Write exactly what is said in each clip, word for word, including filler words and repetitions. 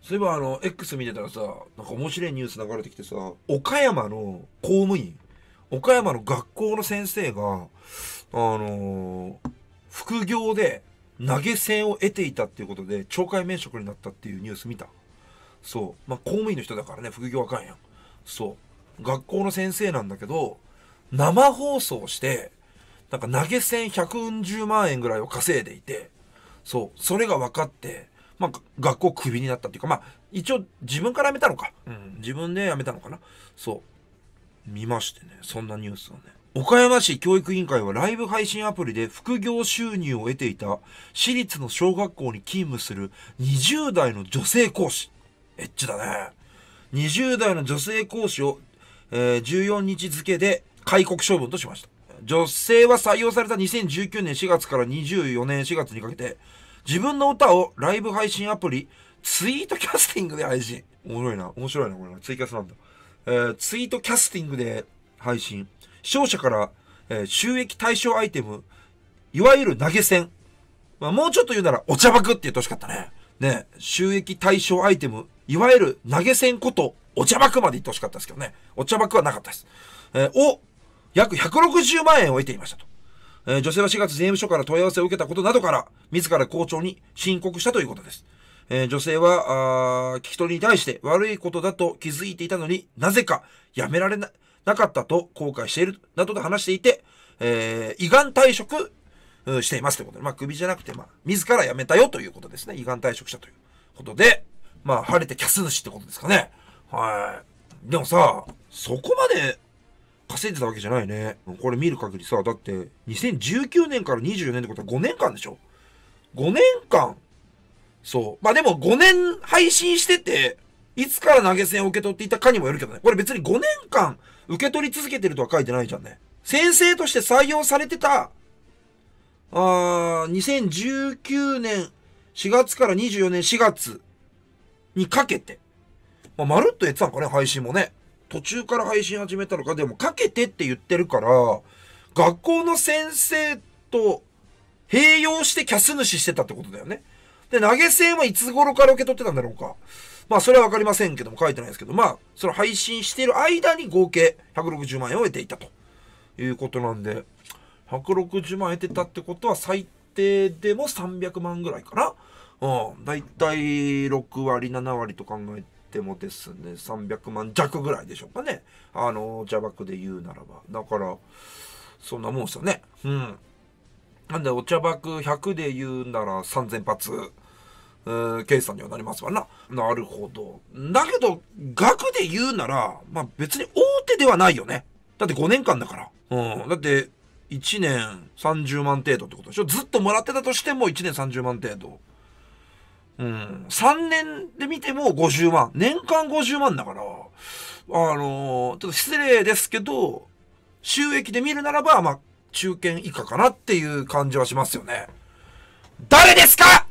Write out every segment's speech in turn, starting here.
そういえばあの X 見てたらさ、なんか面白いニュース流れてきてさ、岡山の公務員、岡山の学校の先生があのー、副業で投げ銭を得ていたっていうことで懲戒免職になったっていうニュース見た。そう、まあ公務員の人だからね、副業あかんやん。そう、学校の先生なんだけど、生放送してなんか投げ銭ひゃくうんじゅうまんえんぐらいを稼いでいて、そう、それが分かって、まあ、学校クビになったっていうか、まあ、一応自分から辞めたのか。うん、自分で辞めたのかな。そう。見ましてね、そんなニュースをね。岡山市教育委員会はライブ配信アプリで副業収入を得ていた私立の小学校に勤務するにじゅうだいの女性講師。エッチだね。にじゅうだいの女性講師を、えー、じゅうよっか付で戒告処分としました。女性は採用されたにせんじゅうきゅうねんしがつからにじゅうよねんしがつにかけて、自分の歌をライブ配信アプリツイートキャスティングで配信。おもろいな、面白いな、これな。ツイキャスなんだ。えー、ツイートキャスティングで配信。視聴者から、えー、収益対象アイテム、いわゆる投げ銭。まあ、もうちょっと言うならお茶爆って言ってほしかったね。ね、収益対象アイテム、いわゆる投げ銭ことお茶爆まで言ってほしかったですけどね。お茶爆はなかったです。えー、を、約ひゃくろくじゅうまんえんを得ていましたと。えー、女性はしがつ税務署から問い合わせを受けたことなどから、自ら校長に申告したということです。えー、女性は、あ聞き取りに対して悪いことだと気づいていたのになぜかやめられな、なかったと後悔している、などと話していて、えー、依願退職していますということで、まあ、首じゃなくて、まあ、自ら辞めたよということですね。依願退職したということで、まあ、晴れてキャス主ってことですかね。はい。でもさ、そこまで、稼いでたわけじゃないね。これ見る限りさ、だってにせんじゅうきゅうねんからにじゅうよねんってことはごねんかんでしょ ?ご 年間。そう。まあでもごねん配信してて、いつから投げ銭を受け取っていたかにもよるけどね。これ別にごねんかん受け取り続けてるとは書いてないじゃんね。先生として採用されてた、あー、にせんじゅうきゅうねんしがつからにじゅうよねんしがつにかけて、まあ、まるっとやってたのかね、配信もね。途中から配信始めたのか、でもかけてって言ってるから、学校の先生と併用してキャス主してたってことだよね。で、投げ銭はいつ頃から受け取ってたんだろうか。まあ、それはわかりませんけども、書いてないですけど、まあ、その配信している間に合計ひゃくろくじゅうまんえんを得ていたということなんで、ひゃくろくじゅうまん得てたってことは最低でもさんびゃくまんぐらいかな。うん。だいたいろくわり、ななわりと考えて、でもですね、さんびゃくまん弱ぐらいでしょうかね。あの、邪爆で言うならば。だから、そんなもんですよね。うん。なんで、お茶爆ひゃくで言うならさんぜんぱつ、えー、計算にはなりますわな。なるほど。だけど、額で言うなら、まあ別に大手ではないよね。だってごねんかんだから。うん。だって、いちねんさんじゅうまん程度ってことでしょ。ずっともらってたとしてもいちねんさんじゅうまん程度。うん、さんねんで見てもごじゅうまん。年間ごじゅうまんだから、あのー、ちょっと失礼ですけど、収益で見るならば、まあ、中堅以下かなっていう感じはしますよね。誰ですか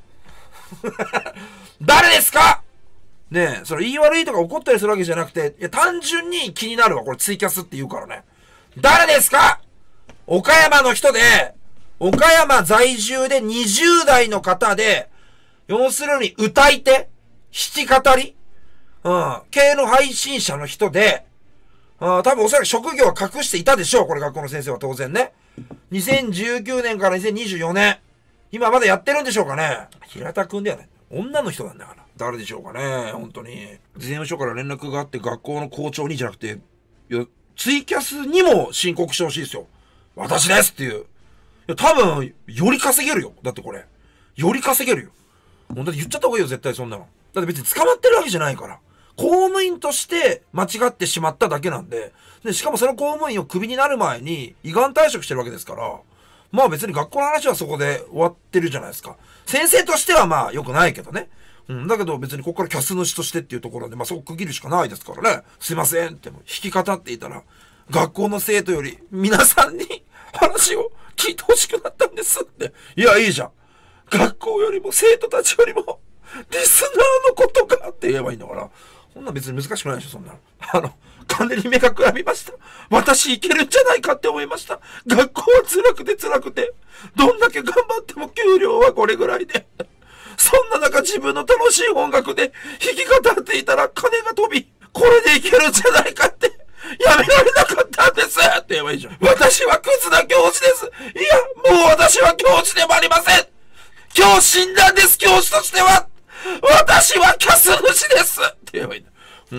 誰ですかねえ、それ言い悪いとか怒ったりするわけじゃなくて、いや、単純に気になるわ。これツイキャスって言うからね。誰ですか岡山の人で、岡山在住でにじゅうだいの方で、要するに歌い手、弾き語り、うん、系の配信者の人で、うん、多分おそらく職業は隠していたでしょう。これ学校の先生は当然ね。にせんじゅうきゅうねんからにせんにじゅうよねん。今まだやってるんでしょうかね。平田くんだよね。女の人なんだから。誰でしょうかね。本当に。税務署から連絡があって学校の校長にじゃなくて、いや、ツイキャスにも申告してほしいですよ。私ですっていう。いや、多分、より稼げるよ。だってこれ。より稼げるよ。もうだって言っちゃった方がいいよ、絶対そんなの。だって別に捕まってるわけじゃないから。公務員として間違ってしまっただけなんで、で、しかもその公務員をクビになる前に、依願退職してるわけですから、まあ別に学校の話はそこで終わってるじゃないですか。先生としてはまあ良くないけどね。うん、だけど別にここからキャス主としてっていうところで、まあそこ区切るしかないですからね。すいませんって弾き語っていたら、学校の生徒より皆さんに話を聞いてほしくなったんですって。いや、いいじゃん。学校よりも生徒たちよりもリスナーのことかって言えばいいんだから、そんな別に難しくないでしょ、そんなの。あの、完全に目がくらみました。私いけるんじゃないかって思いました。学校は辛くて辛くて、どんだけ頑張っても給料はこれぐらいで、 そんな中自分の楽しい音楽で弾き語っていたら金が飛び、これでいけるんじゃないかってやめられなかったんですって言えばいいじゃん。私はクズな教師です。いや、もう私は教師でもありません。今日死んだんです、教師としては。私はキャス主ですって言えばいいんだ。うん。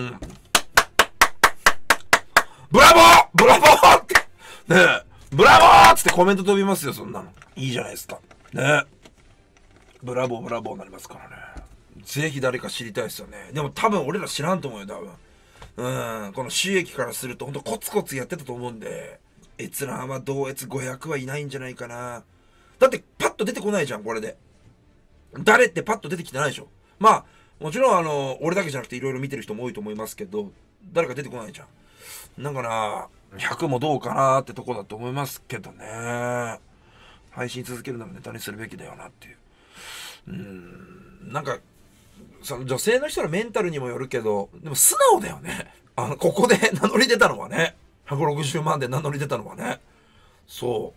ブラボーブラボーって。ねえ。ブラボーってコメント飛びますよ、そんなの。いいじゃないですか。ねえ。ブラボーブラボーになりますからね。ぜひ誰か知りたいですよね。でも多分俺ら知らんと思うよ、多分。うん。この収益からするとほんとコツコツやってたと思うんで、閲覧は同越ごひゃくはいないんじゃないかな。だってパッと出てこないじゃん、これで。誰ってパッと出てきてないでしょ。まあ、もちろんあの、俺だけじゃなくていろいろ見てる人も多いと思いますけど、誰か出てこないじゃん。だから、ひゃくもどうかなってとこだと思いますけどね。配信続けるならネタにするべきだよなっていう。うーん、なんか、その女性の人のメンタルにもよるけど、でも素直だよね。あの、ここで名乗り出たのはね。ひゃくろくじゅうまんで名乗り出たのはね。そう。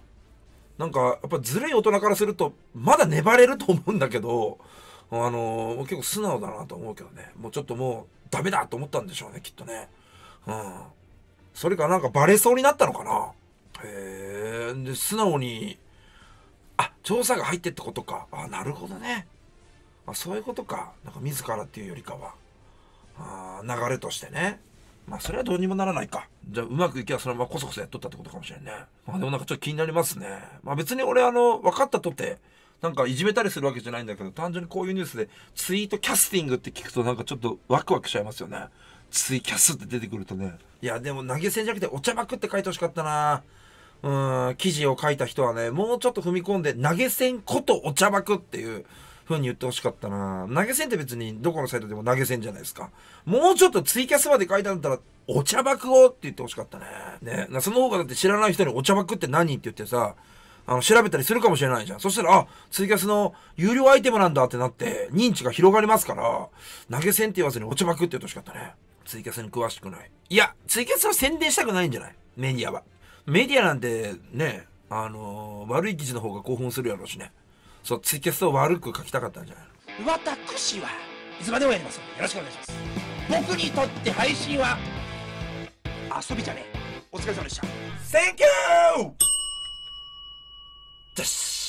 なんか、やっぱずるい大人からすると、まだ粘れると思うんだけど、あのー、結構素直だなと思うけどね。もうちょっともう、ダメだと思ったんでしょうね、きっとね。うん。それかなんかバレそうになったのかな。へえ。で、素直に、あ、調査が入ってってことか。あ、なるほどね。あ、そういうことか。なんか自らっていうよりかは。あ、流れとしてね。まあそれはどうにもならないか。じゃあうまくいけばそのままコソコソやっとったってことかもしれんね。まあでもなんかちょっと気になりますね。まあ別に俺あの、分かったとて、なんかいじめたりするわけじゃないんだけど、単純にこういうニュースでツイートキャスティングって聞くとなんかちょっとワクワクしちゃいますよね。ツイキャスって出てくるとね。いやでも投げ銭じゃなくてお茶幕って書いてほしかったな。うーん、記事を書いた人はね、もうちょっと踏み込んで投げ銭ことお茶幕っていう風に言ってほしかったな。投げ銭って別にどこのサイトでも投げ銭じゃないですか。もうちょっとツイキャスまで書いてあったらお茶幕をって言ってほしかったね。ね、その方がだって知らない人にお茶幕って何って言ってさ、あの調べたりするかもしれないじゃん。そしたら、あ、ツイキャスの有料アイテムなんだってなって認知が広がりますから、投げ銭って言わずにお茶幕って言ってほしかったね。ツイキャスに詳しくない。いや、ツイキャスは宣伝したくないんじゃない？メディアは。メディアなんてね、あのー、悪い記事の方が興奮するやろうしね。そう、ツイキャスを悪く書きたかったんじゃないの？ 私はいつまでもやりますのでよろしくお願いします。僕にとって配信は遊びじゃねえ。お疲れ様でした。 センキュー！よし